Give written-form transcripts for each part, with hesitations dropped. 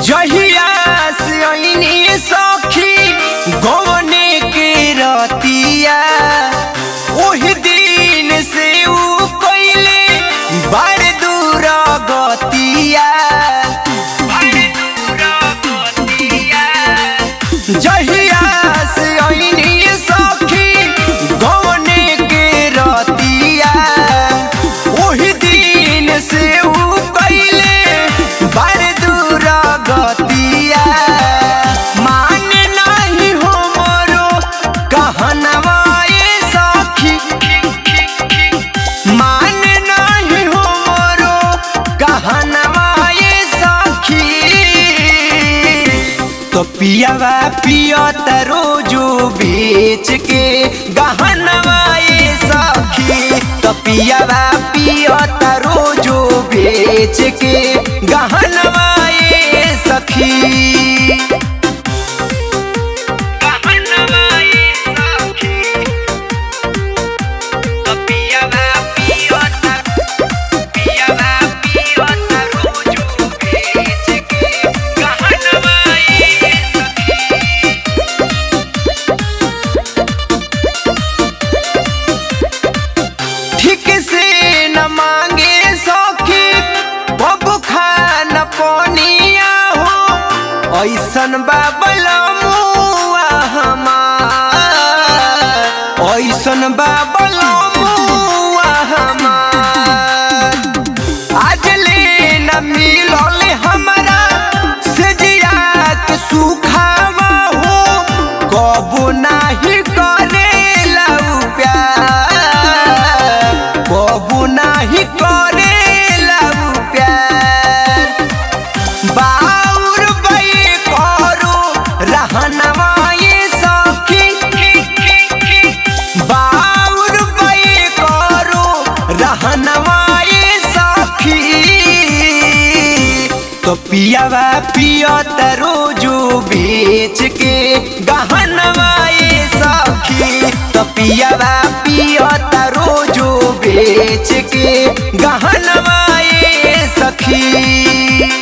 जहिया से आईनी सखी गवने के रतिया ओही दिन से ऊ कइले बड़ दूर गतिया। जहिया से आईनी सखी गवने के रतिया ओही दिन से ऊ कइले बड़ दूर गतिया। मान नहीं हो मोरो कहनवा ये सखी, मान नहीं हो मोरो कहनवा ये सखी। तो पियावा पियत रोजो बेच के गहनवा ये सखी। तो पियावा पियत रोजो बेच के गहनवा ये सखी। ठीक से न मांगे सखी बबू खान पनिया हो ऐसन बाबल मुआ हमार, ऐसन बाबल मुआ हमार। आज ले न मिलल हमरा से जियात सुखावा हो कबू नाही करेला प्यार, कबू नाही करेला प्यार। बाउर बई करो रहनवा ये सखी, बाउर बई करो रहनवा ये सखी। तो पियावा पियत रोजो बेच के गहनवा ये सखी। तो पियावा पियत रोजो बेच के गहनवा ये सखी।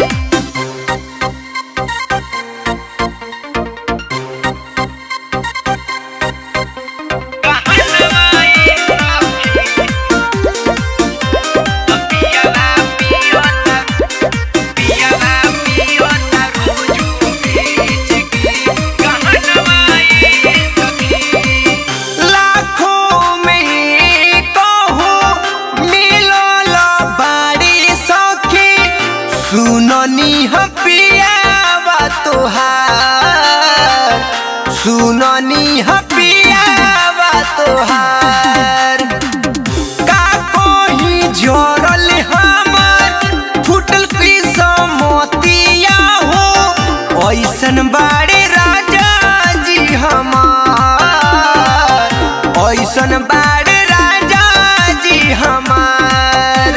सुननी हम पियावा तोहार, सुननी हम पियावा तोहार। का कोही जोरल हमर फुटल किस्मतिया हो ऐसन बाड़े राजा जी हमार, ऐसन बाड़े राजा जी हमार।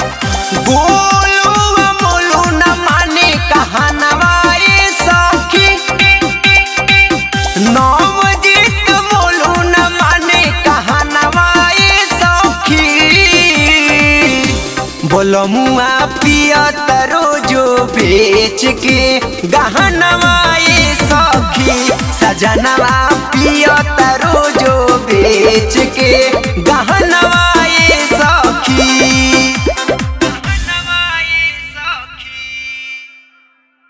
कहनवा ये सखी नवजीत मोलू न माने कहनवा ये सखी। बोलमुआ पियत रोजो बेच के गहनवा ये सखी। सजनवा पियत रोजो बेच के गहनवा ये